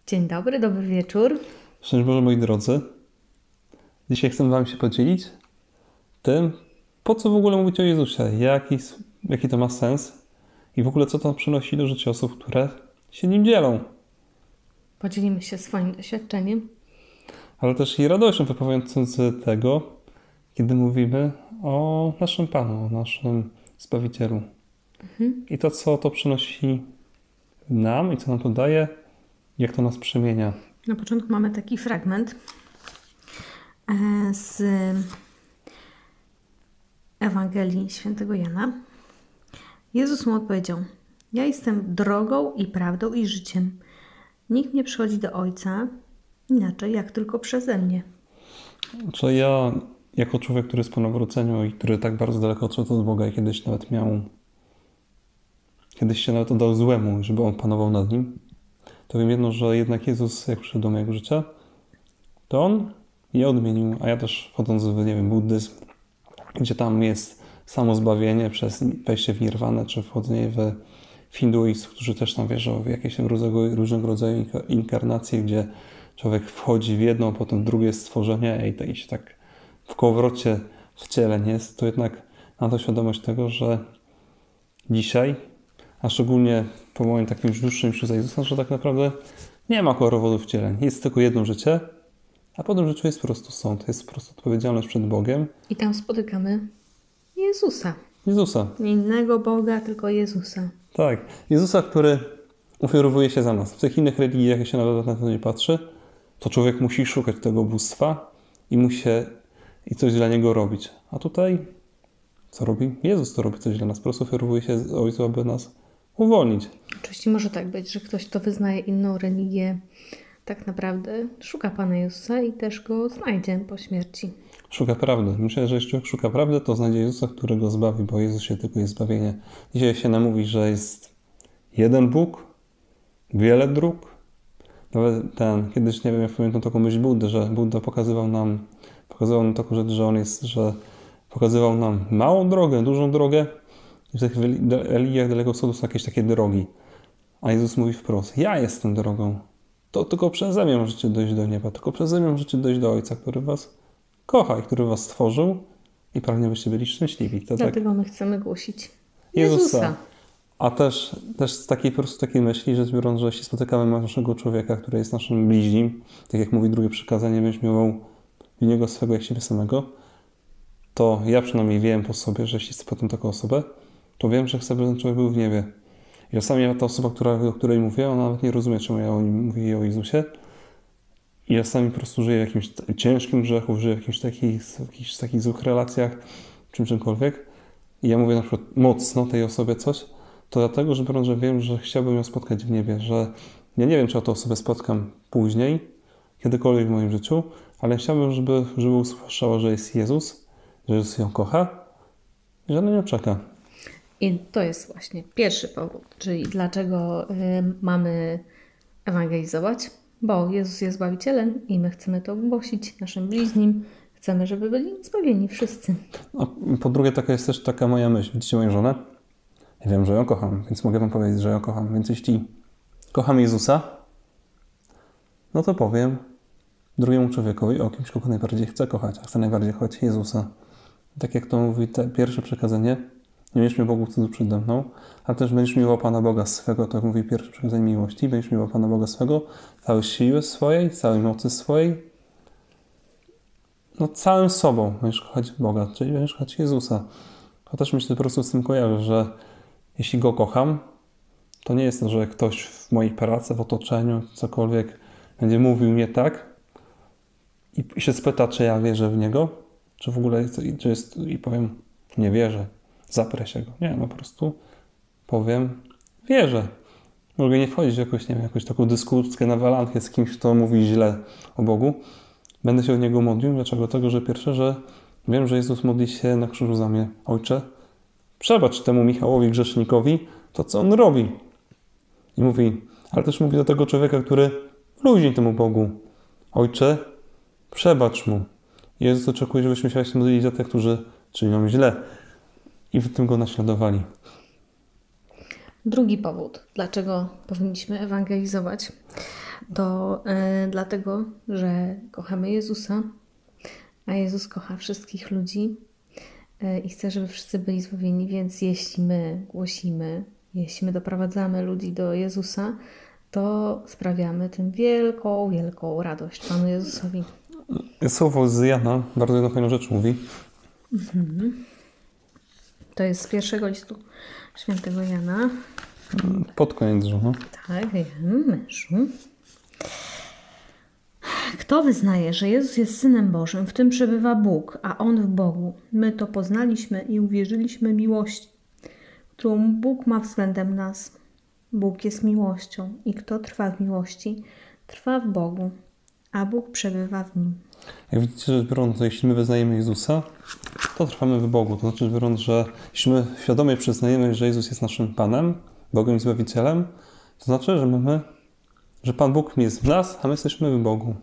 Dzień dobry, dobry wieczór. Szczęść Boże, moi drodzy. Dzisiaj chcę Wam się podzielić tym, po co w ogóle mówić o Jezusie, jaki to ma sens i w ogóle co to przynosi do życia osób, które się nim dzielą, Podzielimy się swoim doświadczeniem. ale też i radością wypowiadającą z tego, kiedy mówimy o naszym Panu, o naszym Zbawicielu. I to, co to przynosi nam i co nam to daje, jak to nas przemienia. Na początku mamy taki fragment z Ewangelii Świętego Jana. Jezus mu odpowiedział: Ja jestem drogą i prawdą i życiem. Nikt nie przychodzi do Ojca inaczej, jak tylko przeze mnie. Czy ja, jako człowiek, który jest po nawróceniu i który tak bardzo daleko odszedł od Boga i kiedyś się nawet oddał złemu, żeby on panował nad nim, to wiem jedno, że jednak Jezus, jak przyszedł do mojego życia, to on je odmienił, a ja też wchodząc w, nie wiem, buddyzm, gdzie tam jest samo zbawienie przez wejście w nirwanę, czy wchodzenie w hinduizm, którzy też tam wierzą w jakieś różnego rodzaju inkarnacje, gdzie człowiek wchodzi w jedno, potem w drugie stworzenie i się tak w kołowrocie wcieleń jest, to jednak mam to świadomość tego, że dzisiaj, a szczególnie po moim takim już dłuższym życiu za Jezusa, że tak naprawdę nie ma kołowrotu wcieleń. Jest tylko jedno życie, a po tym życiu jest po prostu sąd, jest po prostu odpowiedzialność przed Bogiem. I tam spotykamy Jezusa. Jezusa. Nie innego Boga, tylko Jezusa. Tak. Jezusa, który ofiarowuje się za nas. W tych innych religiach, jak się nawet na to nie patrzy, to człowiek musi szukać tego bóstwa i coś dla niego robić. A tutaj co robi? Jezus to robi coś dla nas. Po prostu ofiarowuje się Ojcu, aby nas uwolnić. Oczywiście może tak być, że ktoś, kto wyznaje inną religię, tak naprawdę szuka Pana Jezusa i też Go znajdzie po śmierci. Szuka prawdy. Myślę, że jeśli człowiek szuka prawdy, to znajdzie Jezusa, który go zbawi, bo Jezus się tylko jest zbawienie. Dzisiaj się nam mówi, że jest jeden Bóg, wiele dróg. Nawet kiedyś, nie wiem, jak pamiętam taką myśl Buddy, że Budda pokazywał nam taką rzecz, że pokazywał nam małą drogę, dużą drogę i w tych religiach Dalekego Wschodu są jakieś takie drogi. A Jezus mówi wprost: ja jestem drogą. To tylko przeze mnie możecie dojść do nieba, tylko przeze mnie możecie dojść do Ojca, który was kocha i który was stworzył i pragnie, byście byli szczęśliwi. To Dlatego my chcemy głosić Jezusa. A też z takiej po prostu takiej myśli, rzecz biorąc, że jeśli spotykamy naszego człowieka, który jest naszym bliźnim, tak jak mówi drugie przykazanie, będziesz miłował innego swego jak siebie samego, to ja przynajmniej wiem po sobie, że jeśli spotkam taką osobę, to wiem, że chcę, by ten człowiek był w niebie. I czasami ta osoba, o której mówię, ona nawet nie rozumie, czemu ja mówię o Jezusie. I czasami po prostu żyje w jakimś ciężkim grzechu, żyje w jakichś takich złych relacjach, czymkolwiek. I ja mówię na przykład mocno tej osobie coś, to dlatego, że wiem, że chciałbym ją spotkać w niebie, że ja nie wiem, czy ja tę osobę spotkam później, kiedykolwiek w moim życiu, ale chciałbym, żeby usłyszała, że jest Jezus, że Jezus ją kocha i że na nią czeka. I to jest właśnie pierwszy powód, czyli dlaczego mamy ewangelizować, bo Jezus jest Zbawicielem i my chcemy to głosić naszym bliźnim. Chcemy, żeby byli zbawieni wszyscy. A po drugie, taka jest też taka moja myśl. Widzicie moją żonę? Ja wiem, że ją kocham, więc mogę wam powiedzieć, że ją kocham. Więc jeśli kocham Jezusa, no to powiem drugiemu człowiekowi o kimś, kogo najbardziej chcę kochać, a chcę najbardziej kochać Jezusa. Tak jak to mówi te pierwsze przekazanie, nie będziesz miał Bogu cudzu przede mną, ale też będziesz miłował Pana Boga swego, tak mówi pierwsze przekazanie miłości, będziesz miłował Pana Boga swego, całej siły swojej, całej mocy swojej, no całym sobą będziesz kochać Boga, czyli będziesz kochać Jezusa. To też myślę, po prostu z tym kojarzę, że jeśli Go kocham, to nie jest to, że ktoś w mojej pracy, w otoczeniu, cokolwiek będzie mówił nie tak i się spyta, czy ja wierzę w Niego, czy w ogóle jest, i powiem, nie wierzę, zaprę się Go. Nie, no po prostu powiem, wierzę. Mogę nie wchodzić w jakąś taką dyskusję na walantkę z kimś, kto mówi źle o Bogu. Będę się o Niego modlił. Dlaczego? Dlatego, że pierwsze, że wiem, że Jezus modli się na krzyżu za mnie. Ojcze, przebacz temu Michałowi grzesznikowi to, co on robi. I mówi, ale też mówi do tego człowieka, który luźni temu Bogu. Ojcze, przebacz mu. Jezus oczekuje, żebyśmy się właśnie modlili za tych, którzy czynią źle i w tym Go naśladowali. Drugi powód, dlaczego powinniśmy ewangelizować, To dlatego, że kochamy Jezusa, a Jezus kocha wszystkich ludzi i chce, żeby wszyscy byli zbawieni, więc jeśli my głosimy, jeśli my doprowadzamy ludzi do Jezusa, to sprawiamy tym wielką, wielką radość Panu Jezusowi. Słowo z Jana bardzo jedną fajną rzecz mówi. To jest z pierwszego listu świętego Jana. Pod koniec, że no. Tak, wiem, mężu. Kto wyznaje, że Jezus jest Synem Bożym, w tym przebywa Bóg, a On w Bogu. My to poznaliśmy i uwierzyliśmy miłości, którą Bóg ma względem nas. Bóg jest miłością i kto trwa w miłości, trwa w Bogu, a Bóg przebywa w nim. Jak widzicie, rzecz biorąc, jeśli my wyznajemy Jezusa, to trwamy w Bogu. To znaczy, rzecz biorąc, że jeśli my świadomie przyznajemy, że Jezus jest naszym Panem, Bogiem i Zbawicielem, to znaczy, że Pan Bóg jest w nas, a my jesteśmy w Bogu.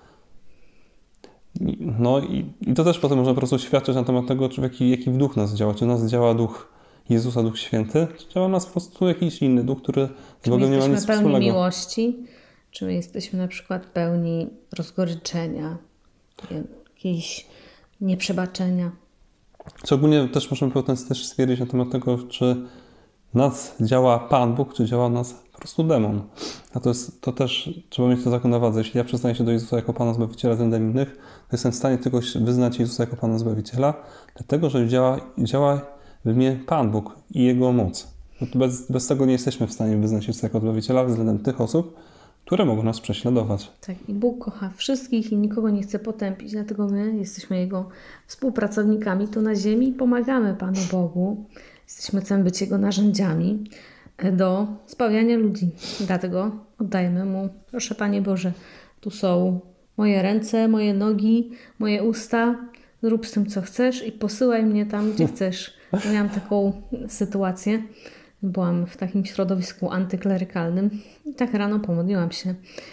No i to też potem można po prostu świadczyć na temat tego, czy jaki w duch nas działa. Czy nas działa duch Jezusa, Duch Święty, czy działa nas po prostu jakiś inny duch, który z Bogiem nie ma nic Czy my jesteśmy pełni wspólnego. miłości, czy my jesteśmy na przykład pełni rozgoryczenia, jakiejś nieprzebaczenia. Czy ogólnie też możemy potem też stwierdzić na temat tego, czy nas działa Pan Bóg, czy działa nas po prostu demon. A to też trzeba mieć to zakon na wadze. Jeśli ja przyznaję się do Jezusa jako Pana Zbawiciela względem innych, to jestem w stanie tylko wyznać Jezusa jako Pana Zbawiciela, dlatego, że działa w mnie Pan Bóg i Jego moc. Bez tego nie jesteśmy w stanie wyznać Jezusa jako Zbawiciela względem tych osób, które mogą nas prześladować. Tak, i Bóg kocha wszystkich i nikogo nie chce potępić, dlatego my jesteśmy Jego współpracownikami tu na ziemi i pomagamy Panu Bogu. Chcemy być Jego narzędziami do zbawiania ludzi. Dlatego oddajemy Mu, proszę Panie Boże, tu są moje ręce, moje nogi, moje usta, zrób z tym, co chcesz i posyłaj mnie tam, gdzie chcesz. Ja miałam taką sytuację, byłam w takim środowisku antyklerykalnym i tak rano pomodliłam się.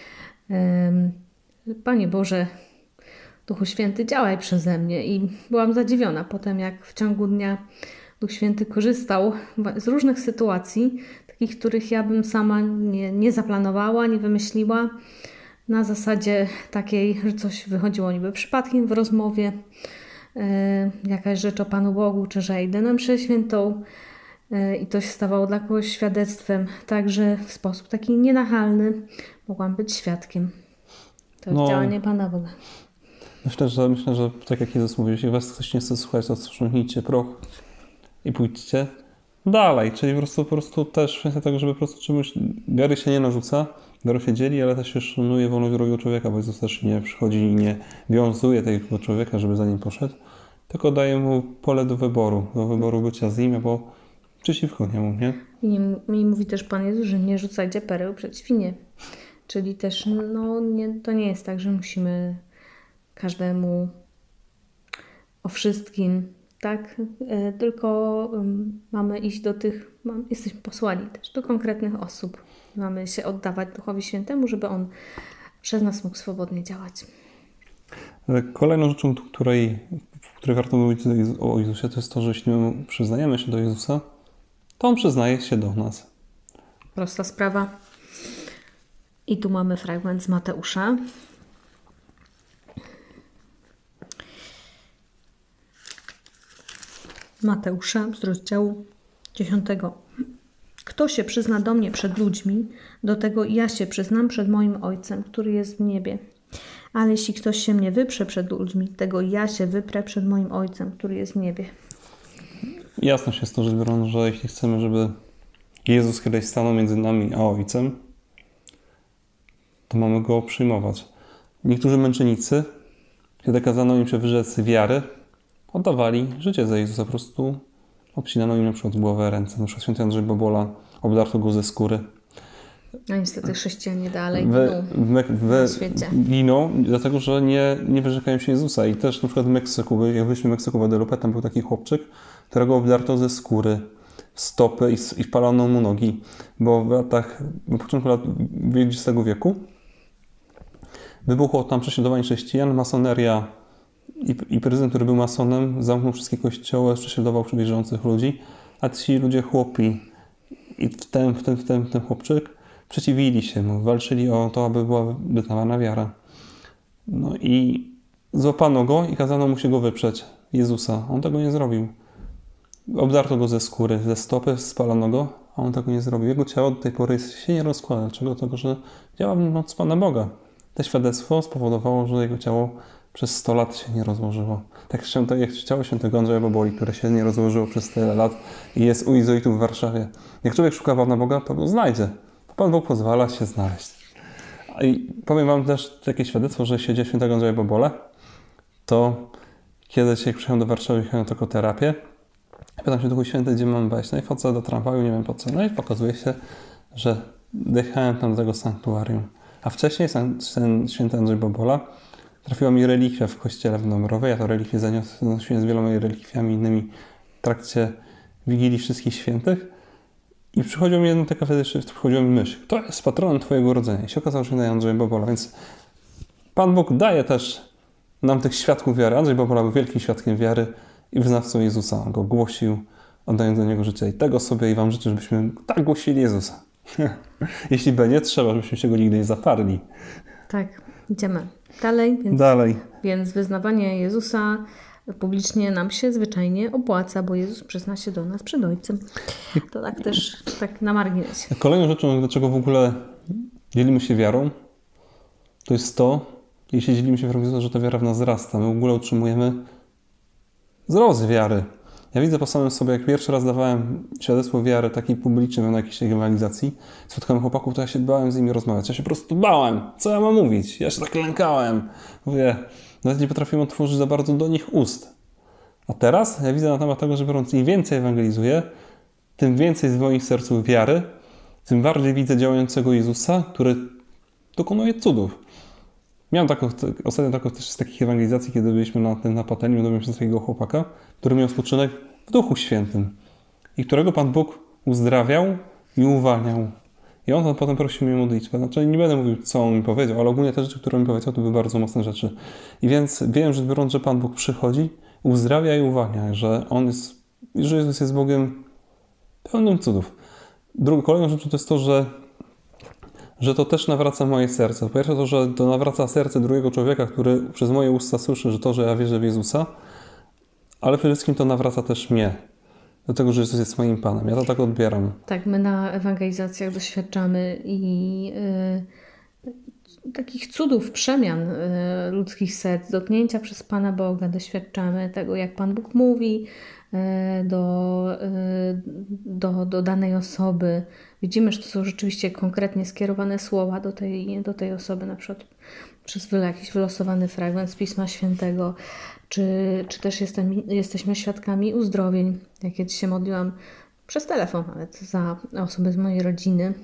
Panie Boże, Duchu Święty, działaj przeze mnie. I byłam zadziwiona potem, jak w ciągu dnia Duch Święty korzystał z różnych sytuacji, takich, których ja bym sama nie zaplanowała, nie wymyśliła. Na zasadzie takiej, że coś wychodziło niby przypadkiem w rozmowie, jakaś rzecz o Panu Bogu, czy że idę na mszę świętą i to się stawało dla kogoś świadectwem. Także w sposób taki nienachalny mogłam być świadkiem. To jest działanie Pana Boga. Myślę, że tak jak Jezus mówił, jeśli was ktoś nie chce słuchać, to sprzątnijcie proch i pójdźcie dalej. Czyli po prostu też kwestia tego, żeby po prostu czemuś wiary się nie narzuca, wiarą się dzieli, ale też się szanuje wolność drugiego człowieka, bo Jezus też nie przychodzi i nie wiązuje tego człowieka, żeby za nim poszedł, tylko daje mu pole do wyboru bycia z nim, albo przeciwko niemu, nie? I mówi też Pan Jezus, że nie rzucajcie pereł przed świnie. Czyli też to nie jest tak, że musimy każdemu o wszystkim, tak? Tylko mamy iść jesteśmy posłani też do konkretnych osób. Mamy się oddawać Duchowi Świętemu, żeby On przez nas mógł swobodnie działać. Kolejną rzeczą, w której warto mówić o Jezusie, to jest to, że jeśli my przyznajemy się do Jezusa, to On przyznaje się do nas. Prosta sprawa. I tu mamy fragment z Mateusza. Mateusza z rozdziału 10. Kto się przyzna do mnie przed ludźmi, do tego ja się przyznam przed moim Ojcem, który jest w niebie. Ale jeśli ktoś się mnie wyprze przed ludźmi, tego ja się wyprę przed moim Ojcem, który jest w niebie. Jasność jest to, rzecz biorąc, że jeśli chcemy, żeby Jezus kiedyś stanął między nami a Ojcem, to mamy Go przyjmować. Niektórzy męczennicy, kiedy kazano im się wyrzec wiary, oddawali życie za Jezusa. Po prostu obcinano im na przykład głowę, ręce. Na przykład święty Andrzej Bobola obdarto go ze skóry. A niestety chrześcijanie dalej giną w świecie. Giną, dlatego że nie wyrzekają się Jezusa. I też na przykład w Meksyku, jak byliśmy w Meksyku, w Guadalupe, tam był taki chłopczyk, którego obdarto ze skóry stopy i wpalono mu nogi. Bo na początku lat XX wieku wybuchło tam prześladowanie chrześcijan, masoneria i prezydent, który był masonem, zamknął wszystkie kościoły, prześladował wierzących ludzi, a ci ludzie chłopi i ten chłopczyk przeciwili się mu, walczyli o to, aby była wyznawana wiara. No i złapano go i kazano mu się go wyprzeć, Jezusa. On tego nie zrobił. Obdarto go ze skóry, ze stopy, spalono go, a on tego nie zrobił. Jego ciało do tej pory się nie rozkłada. Dlaczego? Dlatego, że działa w nim moc Pana Boga. To świadectwo spowodowało, że jego ciało przez 100 lat się nie rozłożyło. Jak ciało świętego Andrzeja Boboli, które się nie rozłożyło przez tyle lat i jest u jezuitów w Warszawie. Jak człowiek szuka Pana Boga, to go znajdzie. Pan Bóg pozwala się znaleźć. I powiem wam też takie świadectwo, że siedzie świętego Andrzeja Bobole, to kiedyś jak przyjechałem do Warszawy, jechałem na taką terapię, pytam się Duchu Święty, gdzie mam wejść. No i wchodzę do tramwaju, nie wiem po co. No i pokazuje się, że dojechałem tam do tego sanktuarium. A wcześniej ten święty Andrzej Bobola trafiła mi relikwia w kościele w Dąbrowie. Ja to relikwię zanosiłem z wieloma relikwiami innymi w trakcie Wigilii Wszystkich Świętych. I przychodziła mi jedna taka przychodziła mi myśl, kto jest patronem Twojego urodzenia? I się okazało, że święty Andrzej Bobola. Więc Pan Bóg daje też nam tych świadków wiary. Andrzej Bobola był wielkim świadkiem wiary i wyznawcą Jezusa. On go głosił, oddając do Niego życie. I tego sobie i wam życzę, żebyśmy tak głosili Jezusa. Jeśli będzie trzeba, żebyśmy się go nigdy nie zaparli. Tak, idziemy dalej. Więc wyznawanie Jezusa publicznie nam się zwyczajnie opłaca, bo Jezus przyzna się do nas przed Ojcem. To tak też tak na marginesie. Kolejną rzeczą, dlaczego w ogóle dzielimy się wiarą, to jest to, jeśli dzielimy się wiarą, że ta wiara w nas wzrasta. My w ogóle utrzymujemy wzrost wiary. Ja widzę po samym sobie, jak pierwszy raz dawałem świadectwo wiary takiej publicznej na jakiejś ewangelizacji, spotkałem chłopaków, to ja się bałem z nimi rozmawiać. Ja się po prostu bałem. Co ja mam mówić? Ja się tak lękałem. Mówię, nawet nie potrafiłem otworzyć za bardzo do nich ust. A teraz ja widzę na temat tego, że biorąc im więcej ewangelizuję, tym więcej w moim sercu wiary, tym bardziej widzę działającego Jezusa, który dokonuje cudów. Miałem ostatnio taką też z takich ewangelizacji, kiedy byliśmy na Patelni, dowiedziałem się z takiego chłopaka, który miał spoczynek w Duchu Świętym i którego Pan Bóg uzdrawiał i uwalniał. I on potem prosił mnie o modlitwę. Znaczy nie będę mówił, co on mi powiedział, ale ogólnie te rzeczy, które mi powiedział, to były bardzo mocne rzeczy. I więc wiem, że biorąc, że Pan Bóg przychodzi, uzdrawia i uwalnia, że że Jezus jest Bogiem pełnym cudów. Kolejną rzeczą to jest to, że to też nawraca moje serce. Po pierwsze to, że to nawraca serce drugiego człowieka, który przez moje usta słyszy, że ja wierzę w Jezusa, ale przede wszystkim to nawraca też mnie. Do tego, że Jezus jest moim Panem. Ja to tak odbieram. Tak, my na ewangelizacjach doświadczamy i takich cudów, przemian ludzkich serc, dotknięcia przez Pana Boga. Doświadczamy tego, jak Pan Bóg mówi do danej osoby. Widzimy, że to są rzeczywiście konkretnie skierowane słowa do tej osoby, na przykład przez jakiś wylosowany fragment z Pisma Świętego, czy też jesteśmy świadkami uzdrowień. Ja kiedyś się modliłam przez telefon nawet za osoby z mojej rodziny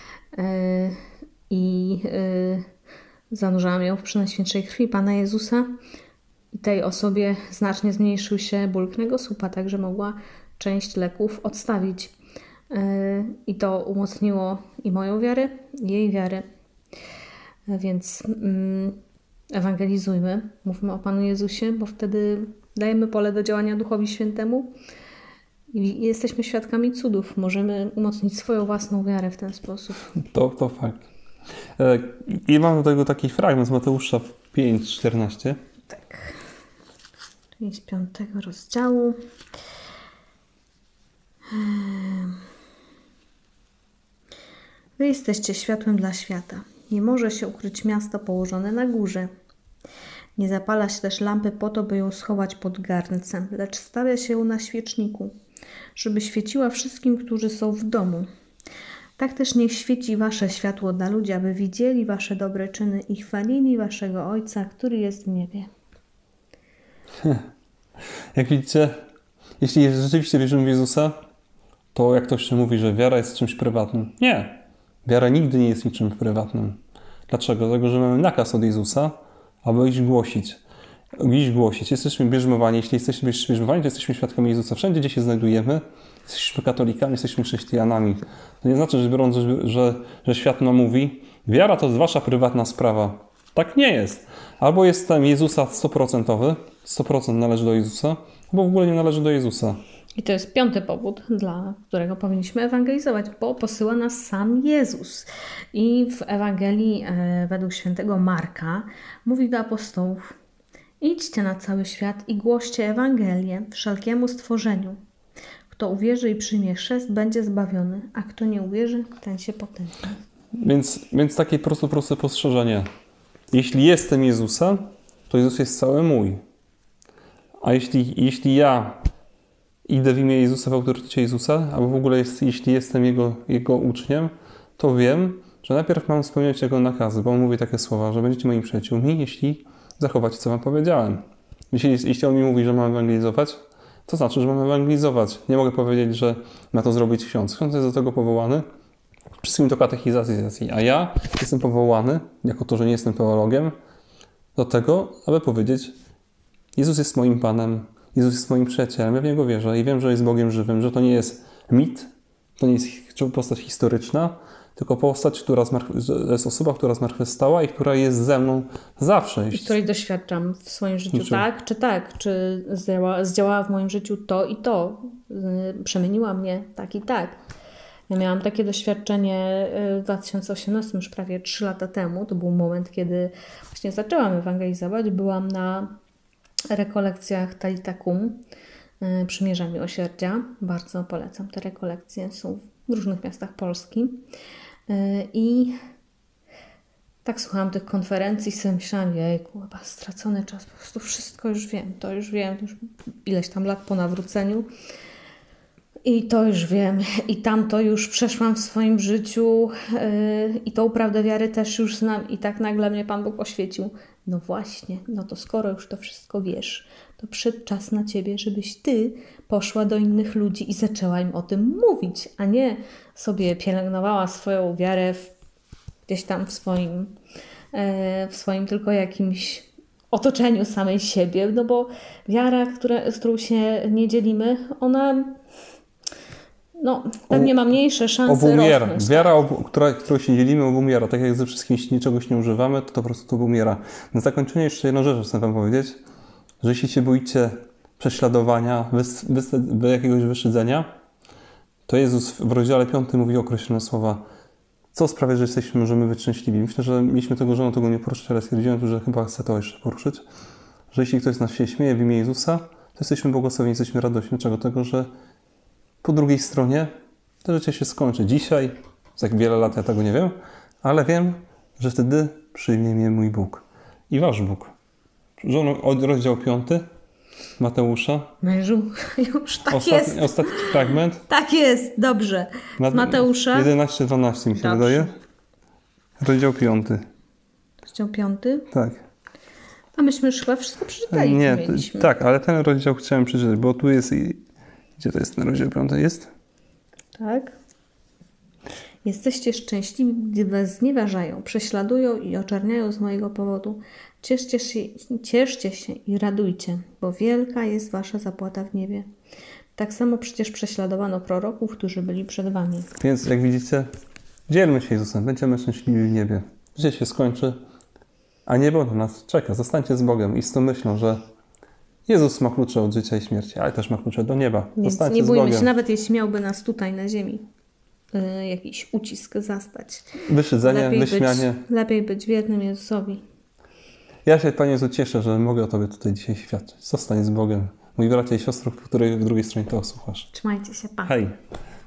i zanurzałam ją w Przenajświętszej krwi Pana Jezusa i tej osobie znacznie zmniejszył się ból kręgosłupa, tak że mogła część leków odstawić. I to umocniło i moją wiarę, i jej wiarę. Więc ewangelizujmy, mówmy o Panu Jezusie, bo wtedy dajemy pole do działania Duchowi Świętemu i jesteśmy świadkami cudów. Możemy umocnić swoją własną wiarę w ten sposób. To fakt. I mam do tego taki fragment z Mateusza 5:14. Tak. Czyli z 5 rozdziału. Wy jesteście światłem dla świata. Nie może się ukryć miasto położone na górze. Nie zapala się też lampy po to, by ją schować pod garncem, lecz stawia się ją na świeczniku, żeby świeciła wszystkim, którzy są w domu. Tak też niech świeci wasze światło dla ludzi, aby widzieli wasze dobre czyny i chwalili waszego Ojca, który jest w niebie. Jak widzicie, jeśli rzeczywiście wierzymy w Jezusa, to jak ktoś mówi, że wiara jest czymś prywatnym. Nie. Wiara nigdy nie jest niczym prywatnym. Dlaczego? Dlatego, że mamy nakaz od Jezusa, aby iść głosić. Jesteśmy bierzmowani. Jeśli jesteśmy bierzmowani, to jesteśmy świadkami Jezusa. Wszędzie, gdzie się znajdujemy, jesteśmy katolikami, jesteśmy chrześcijanami. To nie znaczy, że biorąc, że świat nam mówi, wiara to jest wasza prywatna sprawa. Tak nie jest. Albo jest tam Jezusa 100%, 100% należy do Jezusa, albo w ogóle nie należy do Jezusa. I to jest 5. powód, dla którego powinniśmy ewangelizować, bo posyła nas sam Jezus. I w Ewangelii według świętego Marka mówi do apostołów: idźcie na cały świat i głoście Ewangelię wszelkiemu stworzeniu. Kto uwierzy i przyjmie chrzest, będzie zbawiony, a kto nie uwierzy, ten się potępi. Więc takie proste postrzeżenie. Jeśli jestem Jezusa, to Jezus jest cały mój. A jeśli ja idę w imię Jezusa, w autorytecie Jezusa, albo w ogóle jeśli jestem Jego uczniem, to wiem, że najpierw mam spełniać Jego nakazy, bo On mówi takie słowa, że będziecie moimi przyjaciółmi, jeśli zachowacie, co Wam powiedziałem. Jeśli On mi mówi, że mam ewangelizować, to znaczy, że mam ewangelizować. Nie mogę powiedzieć, że ma to zrobić ksiądz. Ksiądz jest do tego powołany, wszystkim do katechizacji, a ja jestem powołany, jako to, że nie jestem teologiem, do tego, aby powiedzieć: Jezus jest moim Panem, Jezus jest moim przyjacielem, ja w Niego wierzę i wiem, że jest Bogiem żywym, że to nie jest mit, to nie jest postać historyczna, tylko postać, jest osoba, która zmartwychwstała i która jest ze mną zawsze. I której doświadczam w swoim życiu tak, czy zdziałała w moim życiu to i to, przemieniła mnie tak i tak. Ja miałam takie doświadczenie w 2018, już prawie 3 lata temu. To był moment, kiedy właśnie zaczęłam ewangelizować. Byłam na rekolekcjach Talita Kum, Przymierza Miłosierdzia. Bardzo polecam. Te rekolekcje są w różnych miastach Polski. I tak słuchałam tych konferencji i sobie myślałam: jejku, chyba stracony czas, po prostu wszystko już wiem, już ileś tam lat po nawróceniu. I to już wiem, i tamto już przeszłam w swoim życiu, i tą prawdę wiary też już znam, i tak nagle mnie Pan Bóg oświecił. No właśnie, no to skoro już to wszystko wiesz, to przyszedł czas na Ciebie, żebyś Ty poszła do innych ludzi i zaczęła im o tym mówić, a nie sobie pielęgnowała swoją wiarę gdzieś tam w swoim tylko jakimś otoczeniu samej siebie, no bo wiara, z którą się nie dzielimy, ona pewnie ma mniejsze szanse rosnąć. Wiara, którą się dzielimy, obumiera. Tak jak ze wszystkim, jeśli czegoś nie używamy, to po prostu obumiera. Na zakończenie jeszcze jedną rzecz chcę Wam powiedzieć, że jeśli się boicie prześladowania, jakiegoś wyszydzenia, to Jezus w rozdziale 5 mówi określone słowa: co sprawia, że możemy być szczęśliwi. Myślę, że mieliśmy tego nie poruszyć, ale stwierdziłem, że chyba chcę to jeszcze poruszyć, że jeśli ktoś z nas się śmieje w imię Jezusa, to jesteśmy błogosławieni, jesteśmy radośni. Dlaczego? Tego, że po drugiej stronie to życie się skończy. Dzisiaj, za jak wiele lat ja tego nie wiem, ale wiem, że wtedy przyjmie mnie mój Bóg i wasz Bóg. Rozdział 5 Mateusza. Mężu, już tak jest. Ostatni fragment. Tak jest, dobrze. Z Mateusza. 11-12 mi się wydaje. Rozdział 5. Rozdział 5? Tak. A myśmy już chyba wszystko przeczytali, nie, co mieliśmy. Tak, ale ten rozdział chciałem przeczytać, bo tu jest... Gdzie to jest ten rozdział 5? Jest? Tak. Jesteście szczęśliwi, gdy was znieważają, prześladują i oczerniają z mojego powodu. Cieszcie się i radujcie, bo wielka jest wasza zapłata w niebie. Tak samo przecież prześladowano proroków, którzy byli przed wami. Więc jak widzicie, dzielmy się Jezusem, będziemy szczęśliwi w niebie. Życie się skończy, a niebo na nas czeka. Zostańcie z Bogiem i z tą myślą, że Jezus ma klucze od życia i śmierci, ale też ma klucze do nieba. Więc Zostańcie nie z bójmy Bogiem. się, nawet jeśli miałby nas tutaj na ziemi jakiś ucisk zastać. Wyszydzenie, wyśmianie. Lepiej być wiernym Jezusowi. Ja się, Panie Jezu, cieszę, że mogę o Tobie tutaj dzisiaj świadczyć. Zostań z Bogiem. Mój bracie i siostro, w drugiej stronie tego słuchasz. Trzymajcie się, pa. Hej.